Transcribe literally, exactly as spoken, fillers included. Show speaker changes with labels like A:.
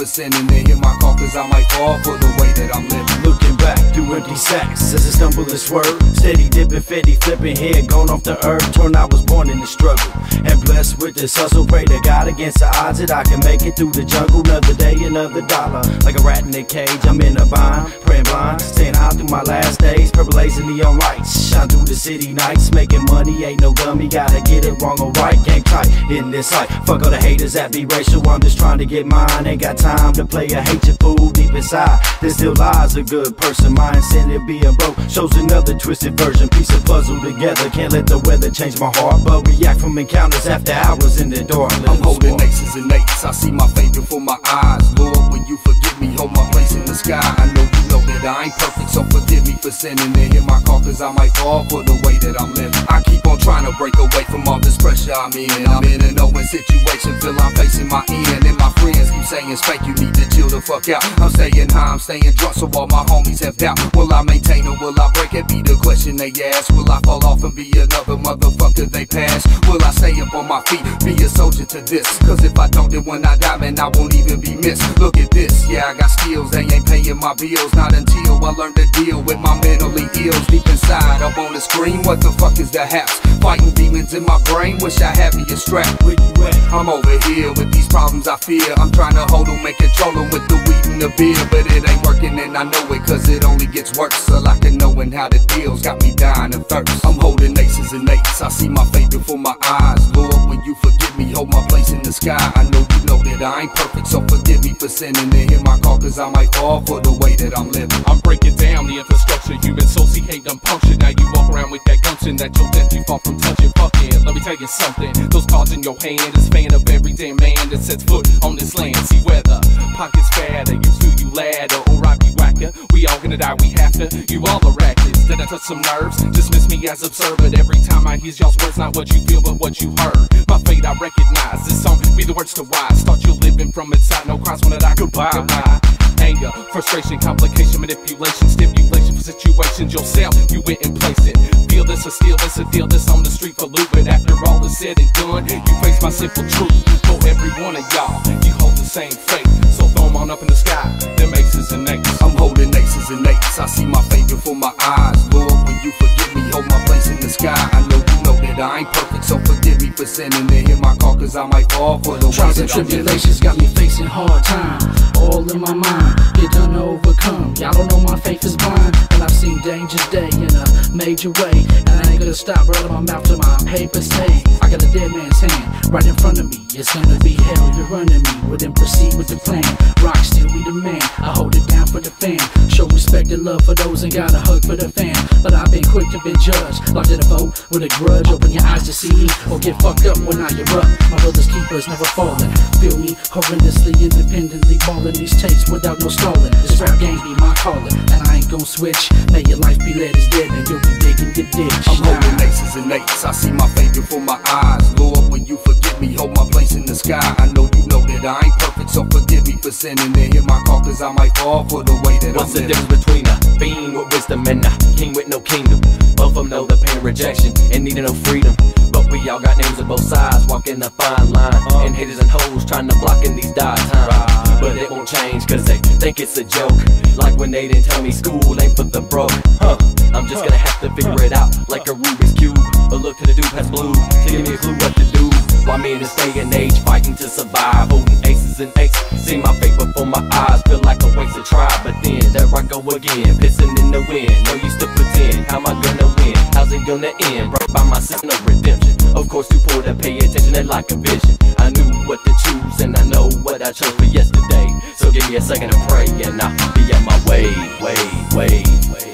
A: sinning. They hear my call cause I might fall for the way that I'm living.
B: Looking back through empty sacks as I stumble and swerve, steady dipping, fetty flipping, head gone off the earth. Torn, I was born in the struggle and blessed with this hustle. Pray to God against the odds that I can make it through the jungle. Another day, another dollar, like a rat in a cage. I'm in a bind, praying blind, staying high through my last days. Purple lace and neon lights shine through the city nights. Making money ain't no dummy, gotta get it wrong or right. Game tight in this life, fuck all the haters that be racial. I'm just trying to get mine, ain't got time to play a hate you fool. Deep inside, there still lies a good person. My incentive being broke shows another twisted version. Piece of puzzle together, can't let the weather change my heart, but react from encounters after hours in the dark.
A: I'm holding aces and eights, I see my fate before my eyes. Lord, when you forgive me, hold my place in the sky. I know you know that I ain't perfect, so forgive me for sinning. They hear my call cause I might fall for the way that I'm living. I keep on trying to break away from all this pressure I'm in. I'm in an open situation, feel I'm facing my end. And my friends keep saying, Spank, you need to chill the fuck out. I'm staying high, I'm staying drunk, so all my homies have doubt. Will I maintain or will I break? It be the question they ask. Will I fall off and be another motherfucker they pass? Will I stay up on my feet, be a soldier to this? Cause if I don't, then when I die, man, I won't even be missed. Look at this, yeah, I got skills, they ain't paying my bills. Not until I learn to deal with my mentally ills. Deep inside, up on the screen, what the fuck is the haps? Fighting demons in my brain, wish I had me a strap. Where you at? I'm over here with these problems I fear. I'm trying to hold them and control them with the weed and the beer, but it ain't working and I know it cause it only gets worse. So like a knowing how the deals got me dying of thirst. I'm holding aces and eights, I see my fate before my eyes. Lord, when you forgive me, hold my place in the sky. I know you know that I ain't perfect, so forgive me for sinning. They hear my call cause I might fall for the way that I'm living.
C: I'm breaking down the infrastructure, human souls, he hate them punctured. Now you walk around with that gumption that you'll let you fall from touching. Fuck it, let me tell you something. Those cards in your hand is fan of every damn man that sets foot on this land. See whether pockets fatter, you feel you ladder, or I be whacker. We all gonna die, we have to. You all are reckless, then I touch some nerves. Dismiss me as absurd, but every time I hear y'all's words, not what you feel, but what you heard. My fate I recognize, this song be the words to wise. Start you living from inside, no cross when I goodbye. goodbye. Anger, frustration, complication, manipulation, stipulation for situations yourself you went and placed it. Feel this or steal this or deal this on the street for loot, but after all is said and done, you face my simple truth. For every one of y'all, you hold the same fate, so throw them on up in the sky, them aces and eights.
A: I'm holding aces and eights, I see my fate before my eyes. Lord, when you forgive me, hold my place in the sky. I know you know that I ain't perfect, so forgive me for sinning. They hear my call cause I might fall for the way
D: Trials
A: that
D: and tribulations got me facing hard times, all in my mind, get done to overcome. Y'all don't know my faith is blind, and I've seen danger's day in a major way. And I ain't gonna stop running my mouth to my paper say I got a dead man's hand right in front of me. It's gonna be hell, you're running me. Well then proceed with the plan. Rock still be the man, I hold it down for the fan. Show respect and love for those and got a hug for the fan. But I've been quick to be judged, locked in a vote with a grudge. Open your eyes to see, or get fucked up when I erupt. My brother's keepers never falling. Feel me horrendously, independently balling these tapes without no stalling. This rap game be my calling, and I ain't gon' switch. May your life be led as dead, and you'll be digging the ditch.
A: I'm holding aces and eights, I see my fate before my eyes. Lord, when you forgive me, hold my place in the sky. I know you know that I ain't perfect, so forgive me for sinning. They hear my call cause I might fall for the way that
E: What's
A: I'm
E: the
A: living.
E: difference between a fiend with wisdom and a king with no kingdom? Both of them know the pain of rejection and needing no freedom. But we all got names on both sides, walking a fine line. And haters and hoes trying to block in these dark times. But it won't change cause they think it's a joke. Like when they didn't tell me school ain't for the broke. Huh, I'm just gonna have to figure it out like a Rubik's Cube. Or look to the dude past blue to give me a clue what to do. Why me in this day and age fighting to survive, holding aces and eights. See my fate before my eyes, feel like a waste of try. But then there I go again, pissing in the wind. No use to pretend, how am I gonna win? How's it gonna end? Brought by my sin of redemption. Of course you pull to pay attention and like a vision. I knew what to choose and I know what I chose for yesterday. So give me a second to pray and I'll be on my way, way, way, way.